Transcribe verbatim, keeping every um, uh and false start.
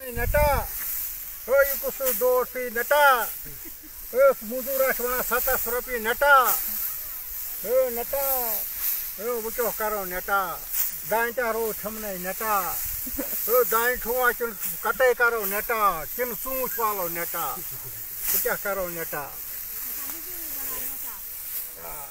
Neta, oh you could do see Neta, oh Mudura Sata Srapi Neta, oh Neta, oh Vucho Caro Neta, Dantaro Chamne Neta, oh Dantua Kate Caro Neta, Kim Sung swallow Neta, Vucha Caro Neta.